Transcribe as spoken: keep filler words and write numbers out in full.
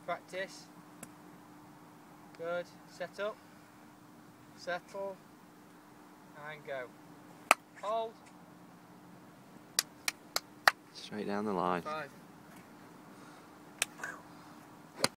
Practice. Good. Set up. Settle. And go. Hold. Straight down the line. Five.